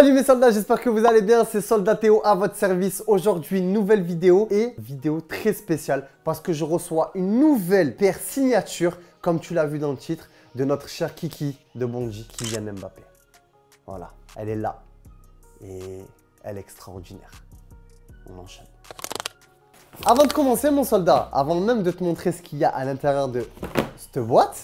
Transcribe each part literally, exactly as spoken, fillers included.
Salut mes soldats, j'espère que vous allez bien, c'est Soldat Théo à votre service. Aujourd'hui, nouvelle vidéo et vidéo très spéciale parce que je reçois une nouvelle paire signature, comme tu l'as vu dans le titre, de notre cher Kiki de Bonji, Kylian Mbappé. Voilà, elle est là et elle est extraordinaire. On enchaîne. Avant de commencer mon soldat, avant même de te montrer ce qu'il y a à l'intérieur de cette boîte,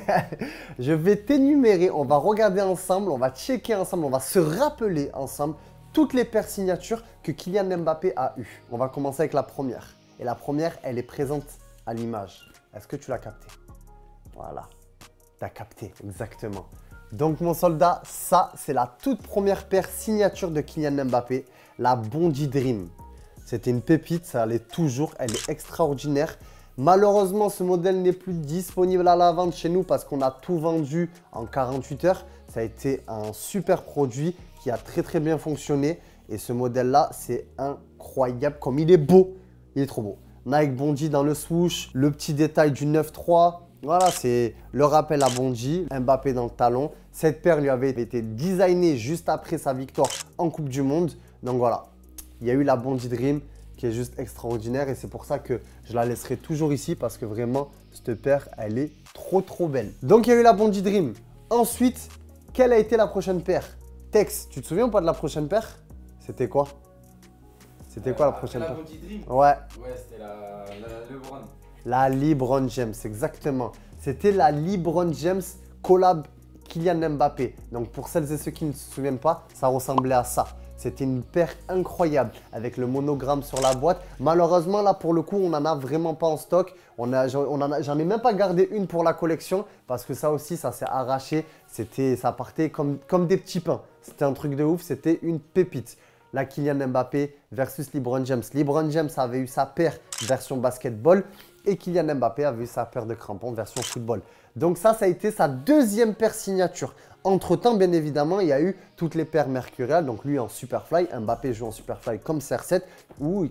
je vais t'énumérer, on va regarder ensemble, on va checker ensemble, on va se rappeler ensemble toutes les paires signatures que Kylian Mbappé a eues. On va commencer avec la première. Et la première, elle est présente à l'image. Est-ce que tu l'as capté? Voilà, tu as capté, exactement. Donc mon soldat, ça c'est la toute première paire signature de Kylian Mbappé, la Bonji Dream. C'était une pépite, ça allait toujours, elle est extraordinaire. Malheureusement, ce modèle n'est plus disponible à la vente chez nous parce qu'on a tout vendu en quarante-huit heures. Ça a été un super produit qui a très très bien fonctionné. Et ce modèle-là, c'est incroyable comme il est beau. Il est trop beau. Nike Bonji dans le swoosh, le petit détail du neuf trois. Voilà, c'est le rappel à Bonji, Mbappé dans le talon. Cette paire lui avait été designée juste après sa victoire en Coupe du Monde. Donc voilà, il y a eu la Bonji Dream qui est juste extraordinaire et c'est pour ça que je la laisserai toujours ici parce que vraiment, cette paire, elle est trop trop belle. Donc, il y a eu la Bonji Dream. Ensuite, quelle a été la prochaine paire? Tex, tu te souviens ou pas de la prochaine paire? C'était quoi? C'était euh, quoi la prochaine paire? La Bonji Dream. Ouais. Ouais, c'était la, la LeBron. La LeBron James, exactement. C'était la LeBron James collab Kylian Mbappé. Donc, pour celles et ceux qui ne se souviennent pas, ça ressemblait à ça. C'était une paire incroyable avec le monogramme sur la boîte. Malheureusement, là, pour le coup, on n'en a vraiment pas en stock. On a, on en a, j'en ai même pas gardé une pour la collection parce que ça aussi, ça s'est arraché. C'était, ça partait comme, comme des petits pains. C'était un truc de ouf. C'était une pépite. La Kylian Mbappé versus LeBron James. LeBron James avait eu sa paire version basketball et Kylian Mbappé avait eu sa paire de crampons version football. Donc ça, ça a été sa deuxième paire signature. Entre-temps, bien évidemment, il y a eu toutes les paires mercuriales. Donc lui en Superfly, Mbappé joue en Superfly comme C R sept où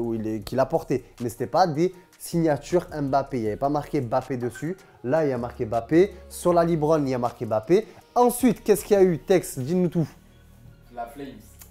il a porté. Mais ce n'était pas des signatures Mbappé. Il n'y avait pas marqué Mbappé dessus. Là, il y a marqué Mbappé. Sur la LeBron, il y a marqué Mbappé. Ensuite, qu'est-ce qu'il y a eu? Tex, dis-nous tout. La Flames.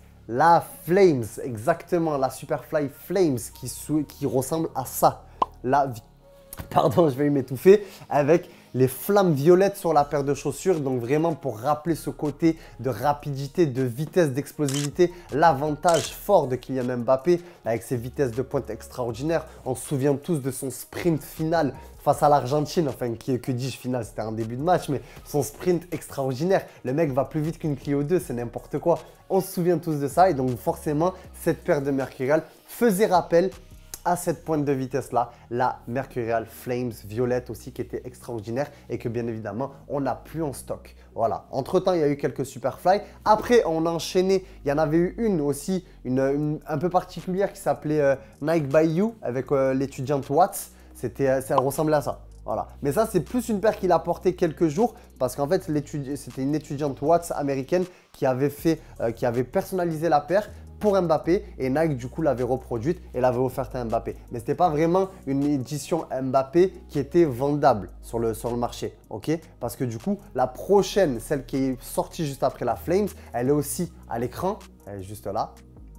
La Flames, exactement. La Superfly Flames qui, qui ressemble à ça. La... Pardon, je vais m'étouffer. Avec les flammes violettes sur la paire de chaussures. Donc vraiment pour rappeler ce côté de rapidité, de vitesse, d'explosivité. L'avantage fort de Kylian Mbappé avec ses vitesses de pointe extraordinaires. On se souvient tous de son sprint final face à l'Argentine. Enfin, qui, que dis-je final, c'était un début de match. Mais son sprint extraordinaire. Le mec va plus vite qu'une Clio deux, c'est n'importe quoi. On se souvient tous de ça. Et donc forcément, cette paire de Mercurial faisait rappel à cette pointe de vitesse là, la Mercurial Flames violette aussi qui était extraordinaire et que bien évidemment on n'a plus en stock. Voilà, entre temps il y a eu quelques Superfly. Après on a enchaîné, il y en avait eu une aussi, une, une un peu particulière qui s'appelait euh, Nike by You avec euh, l'étudiante Watts. C'était, euh, ça ressemblait à ça. Voilà. Mais ça, c'est plus une paire qu'il a portée quelques jours parce qu'en fait, c'était une étudiante Watts américaine qui avait, fait, euh, qui avait personnalisé la paire pour Mbappé et Nike du coup l'avait reproduite et l'avait offerte à Mbappé. Mais ce n'était pas vraiment une édition Mbappé qui était vendable sur le, sur le marché, ok? Parce que du coup, la prochaine, celle qui est sortie juste après la Flames, elle est aussi à l'écran, elle est juste là.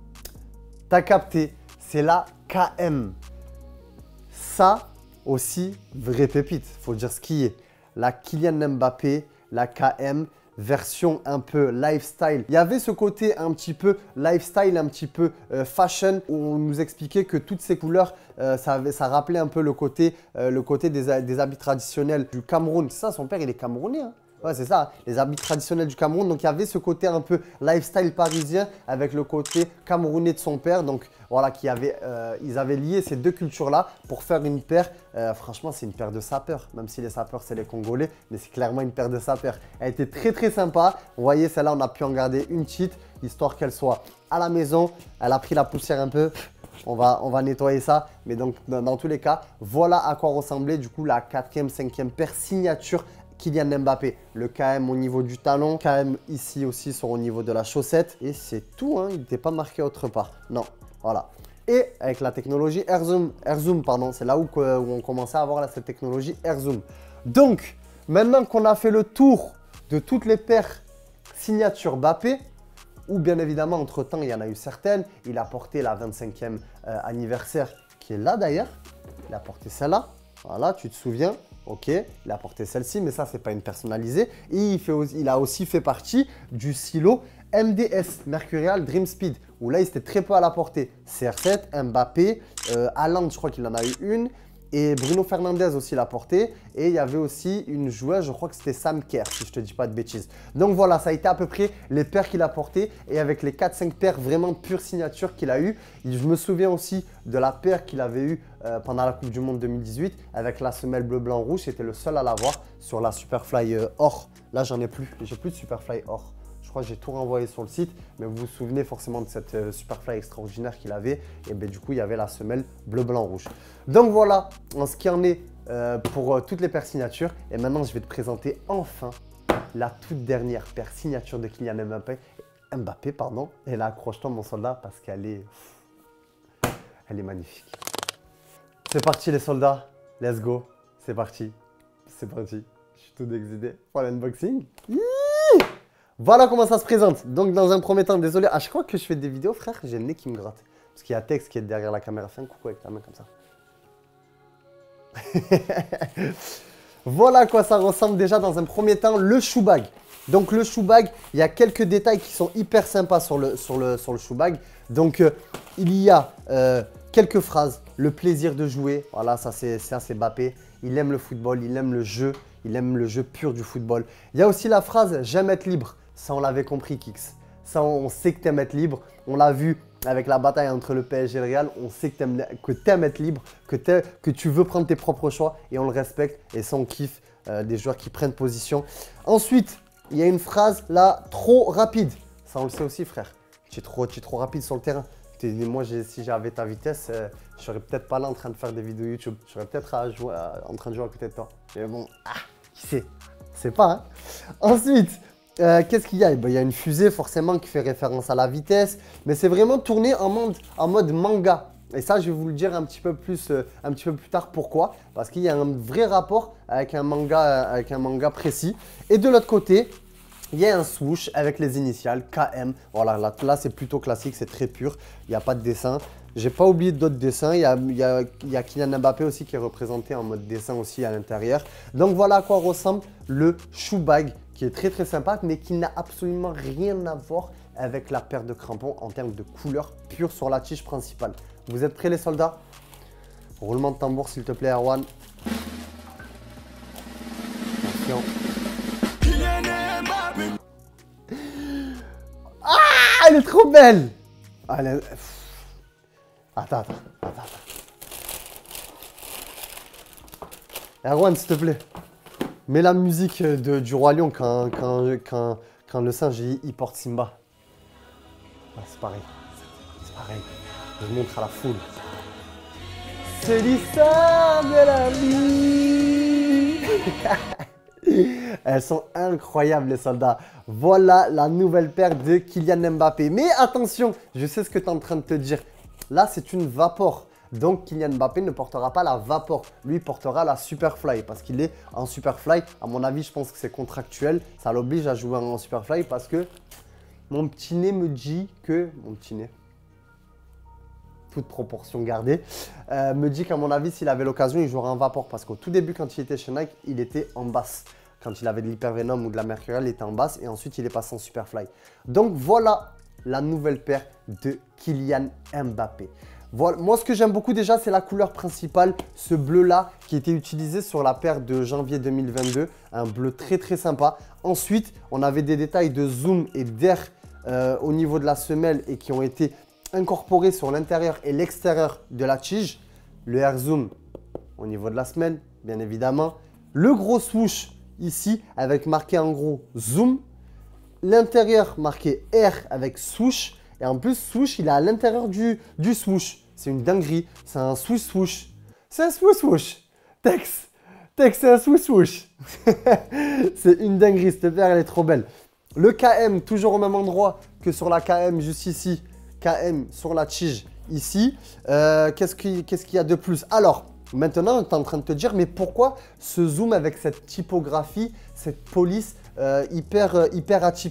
T'as capté, c'est la K M. Ça aussi, vraie pépite, faut dire ce qui est. La Kylian Mbappé, la K M, version un peu lifestyle. Il y avait ce côté un petit peu lifestyle, un petit peu euh, fashion, où on nous expliquait que toutes ces couleurs, euh, ça, avait, ça rappelait un peu le côté, euh, le côté des, des habits traditionnels du Cameroun. C'est ça, son père, il est camerounais, hein. Ouais, c'est ça, les habits traditionnels du Cameroun. Donc, il y avait ce côté un peu lifestyle parisien avec le côté camerounais de son père. Donc, voilà, qui avait, euh, ils avaient lié ces deux cultures-là pour faire une paire. Euh, franchement, c'est une paire de sapeurs. Même si les sapeurs, c'est les Congolais, mais c'est clairement une paire de sapeurs. Elle était très, très sympa. Vous voyez, celle-là, on a pu en garder une petite, histoire qu'elle soit à la maison. Elle a pris la poussière un peu. On va, on va nettoyer ça. Mais donc, dans, dans tous les cas, voilà à quoi ressemblait du coup la quatrième, cinquième paire signature Kylian Mbappé. Le K M au niveau du talon, K M ici aussi sur au niveau de la chaussette. Et c'est tout, hein, il n'était pas marqué autre part. Non, voilà. Et avec la technologie AirZoom, AirZoom pardon, c'est là où, où on commençait à avoir là, cette technologie AirZoom. Donc, maintenant qu'on a fait le tour de toutes les paires signature Mbappé, ou bien évidemment, entre-temps, il y en a eu certaines. Il a porté la vingt-cinquième euh, anniversaire qui est là d'ailleurs. Il a porté celle-là. Voilà, tu te souviens. Ok, il a porté celle-ci, mais ça, c'est pas une personnalisée. Et il, fait aussi, il a aussi fait partie du silo M D S, Mercurial Dream Speed, où là, il était très peu à la portée. C R sept, Mbappé, euh, Haaland, je crois qu'il en a eu une. Et Bruno Fernandes aussi l'a porté. Et il y avait aussi une joueuse, je crois que c'était Sam Kerr, si je ne te dis pas de bêtises. Donc voilà, ça a été à peu près les paires qu'il a portées. Et avec les quatre cinq paires vraiment pure signature qu'il a eu. Je me souviens aussi de la paire qu'il avait eue euh, pendant la Coupe du Monde deux mille dix-huit avec la semelle bleu, blanc, rouge. C'était le seul à l'avoir sur la Superfly euh, or. Là, j'en ai plus. J'ai plus de Superfly or. Je crois que j'ai tout renvoyé sur le site, mais vous vous souvenez forcément de cette euh, Superfly extraordinaire qu'il avait. Et bien du coup, il y avait la semelle bleu, blanc, rouge. Donc voilà, en ce qui en est euh, pour euh, toutes les paires signatures. Et maintenant, je vais te présenter enfin la toute dernière paire signature de Kylian Mbappé. Mbappé, pardon. Et là, accroche-toi mon soldat parce qu'elle est... Elle est magnifique. C'est parti les soldats. Let's go. C'est parti. C'est parti. Je suis tout excité pour l'unboxing. Voilà comment ça se présente. Donc, dans un premier temps, désolé, à chaque fois que je fais des vidéos, frère, j'ai le nez qui me gratte. Parce qu'il y a Tex qui est derrière la caméra. Fais un coucou avec ta main comme ça. Voilà à quoi ça ressemble déjà dans un premier temps, le shoe bag. Donc, le shoe bag, il y a quelques détails qui sont hyper sympas sur le, sur le, sur le shoe bag. Donc, euh, il y a euh, quelques phrases. Le plaisir de jouer. Voilà, ça c'est assez Mbappé. Il aime le football, il aime le jeu. Il aime le jeu pur du football. Il y a aussi la phrase « J'aime être libre ». Ça, on l'avait compris, Kix. Ça, on sait que tu aimes être libre. On l'a vu avec la bataille entre le P S G et le Real. On sait que tu aimes, que aimes être libre, que, que tu veux prendre tes propres choix et on le respecte. Et ça, on kiffe euh, des joueurs qui prennent position. Ensuite, il y a une phrase là, trop rapide. Ça, on le sait aussi, frère. Tu es trop, tu es trop rapide sur le terrain. Moi, si j'avais ta vitesse, euh, je serais peut-être pas là en train de faire des vidéos YouTube. Je serais peut-être en train de jouer à côté de toi. Mais bon, ah, qui sait? C'est pas, hein. Ensuite, euh, qu'est-ce qu'il y a? Eh ben, il y a une fusée forcément qui fait référence à la vitesse. Mais c'est vraiment tourné en mode, en mode manga. Et ça, je vais vous le dire un petit peu plus, euh, un petit peu plus tard. Pourquoi? Parce qu'il y a un vrai rapport avec un manga, avec un manga précis. Et de l'autre côté, il y a un swoosh avec les initiales K M. Voilà, là, là c'est plutôt classique, c'est très pur. Il n'y a pas de dessin. J'ai pas oublié d'autres dessins. Il y, a, il, y a, il y a Kylian Mbappé aussi qui est représenté en mode dessin aussi à l'intérieur. Donc voilà à quoi ressemble le shoe bag qui est très très sympa, mais qui n'a absolument rien à voir avec la paire de crampons en termes de couleur pure sur la tige principale. Vous êtes prêts les soldats? Roulement de tambour s'il te plaît, Erwan. Attention. Ah, elle est trop belle. Elle est... Attends, attends, attends, attends. Erwan, s'il te plaît, mets la musique de, du Roi Lion quand, quand, quand, quand le singe il, il porte Simba. Ah, c'est pareil, c'est pareil. Je montre à la foule. C'est l'histoire de la vie. Elles sont incroyables les soldats. Voilà la nouvelle paire de Kylian Mbappé. Mais attention, je sais ce que tu es en train de te dire. Là, c'est une Vapor. Donc, Kylian Mbappé ne portera pas la Vapor. Lui, portera la Superfly parce qu'il est en Superfly. À mon avis, je pense que c'est contractuel. Ça l'oblige à jouer en Superfly parce que mon petit nez me dit que... Mon petit nez, toute proportion gardée, euh, me dit qu'à mon avis, s'il avait l'occasion, il jouerait en Vapor. Parce qu'au tout début, quand il était chez Nike, il était en basse. Quand il avait de l'Hypervenom ou de la Mercurial, il était en basse. Et ensuite, il est passé en Superfly. Donc, voilà la nouvelle paire de Kylian Mbappé. Voilà. Moi, ce que j'aime beaucoup déjà, c'est la couleur principale, ce bleu-là qui était utilisé sur la paire de janvier deux mille vingt-deux. Un bleu très, très sympa. Ensuite, on avait des détails de zoom et d'air euh, au niveau de la semelle et qui ont été incorporés sur l'intérieur et l'extérieur de la tige. Le air zoom au niveau de la semelle, bien évidemment. Le gros swoosh ici avec marqué en gros zoom. L'intérieur marqué air avec swoosh. Et en plus, swoosh, il est à l'intérieur du, du swoosh. C'est une dinguerie. C'est un swoosh swoosh. C'est un swoosh swoosh. Tex, Tex, c'est un swoosh swoosh. C'est une dinguerie. Cette paire, elle est trop belle. Le K M, toujours au même endroit que sur la K M, juste ici. K M sur la tige, ici. Euh, Qu'est-ce qu'il qu'est-ce qu'il y a de plus? Alors, maintenant, tu es en train de te dire, mais pourquoi ce zoom avec cette typographie, cette police euh, hyper, euh, hyper atypique?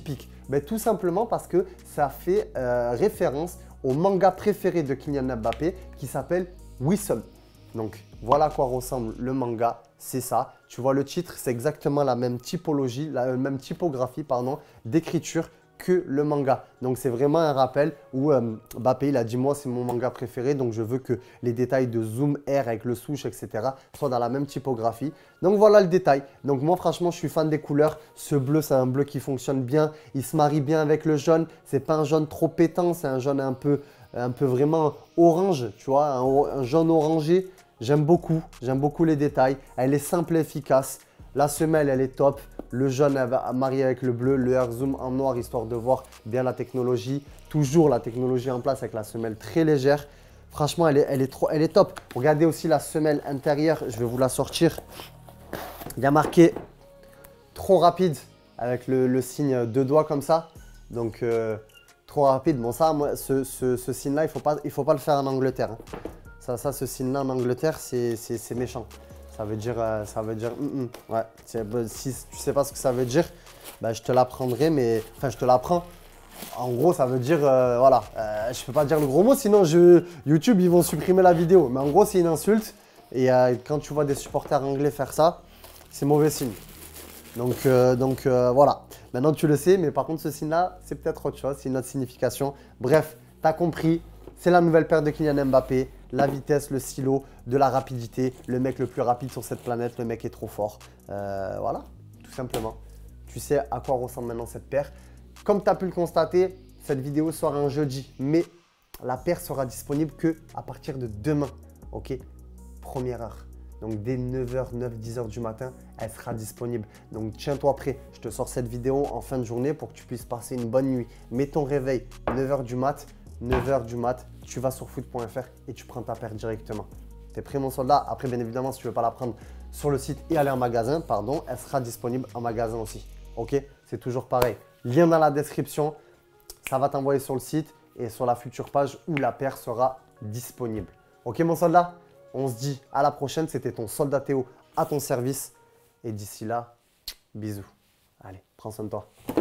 Ben, tout simplement parce que ça fait euh, référence au manga préféré de Kylian Mbappé qui s'appelle Whistle. Donc voilà à quoi ressemble le manga, c'est ça. Tu vois le titre, c'est exactement la même typologie, la même typographie pardon, d'écriture que le manga. Donc c'est vraiment un rappel où euh, Mbappé il a dit moi c'est mon manga préféré, donc je veux que les détails de zoom air avec le swoosh et cetera soient dans la même typographie. Donc voilà le détail. Donc moi franchement je suis fan des couleurs. Ce bleu c'est un bleu qui fonctionne bien, il se marie bien avec le jaune. C'est pas un jaune trop pétant, c'est un jaune un peu, un peu vraiment orange, tu vois, un, un jaune orangé. J'aime beaucoup, j'aime beaucoup les détails. Elle est simple et efficace. La semelle, elle est top. Le jaune, elle va marier avec le bleu. Le air zoom en noir, histoire de voir bien la technologie. Toujours la technologie en place avec la semelle très légère. Franchement, elle est, elle est, trop, elle est top. Regardez aussi la semelle intérieure. Je vais vous la sortir. Il y a marqué trop rapide avec le, le signe deux doigts comme ça. Donc, euh, trop rapide. Bon, ça, moi, ce, ce, ce signe-là, il ne faut pas, il faut pas le faire en Angleterre. Hein. Ça, ça, ce signe-là en Angleterre, c'est méchant. Ça veut dire, euh, ça veut dire, mm, mm, ouais. Si tu sais pas ce que ça veut dire, bah, je te l'apprendrai, mais enfin, je te l'apprends. En gros, ça veut dire, euh, voilà, euh, je peux pas dire le gros mot, sinon je, YouTube, ils vont supprimer la vidéo. Mais en gros, c'est une insulte. Et euh, quand tu vois des supporters anglais faire ça, c'est mauvais signe. Donc, euh, donc euh, voilà. Maintenant, tu le sais, mais par contre, ce signe-là, c'est peut-être autre chose, c'est une autre signification. Bref, tu as compris. C'est la nouvelle paire de Kylian Mbappé. La vitesse, le stylo, de la rapidité. Le mec le plus rapide sur cette planète. Le mec est trop fort. Euh, voilà, tout simplement. Tu sais à quoi ressemble maintenant cette paire. Comme tu as pu le constater, cette vidéo sera un jeudi. Mais la paire sera disponible qu'à partir de demain. Ok, première heure. Donc dès neuf heures, neuf, dix heures du matin, elle sera disponible. Donc tiens-toi prêt. Je te sors cette vidéo en fin de journée pour que tu puisses passer une bonne nuit. Mets ton réveil, neuf heures du mat. neuf heures du mat, tu vas sur foot point F R et tu prends ta paire directement. Tu es prêt mon soldat? Après, bien évidemment, si tu ne veux pas la prendre sur le site et aller en magasin, pardon, elle sera disponible en magasin aussi. Ok? C'est toujours pareil. Lien dans la description. Ça va t'envoyer sur le site et sur la future page où la paire sera disponible. Ok mon soldat? On se dit à la prochaine. C'était ton soldat Théo à ton service. Et d'ici là, bisous. Allez, prends soin de toi.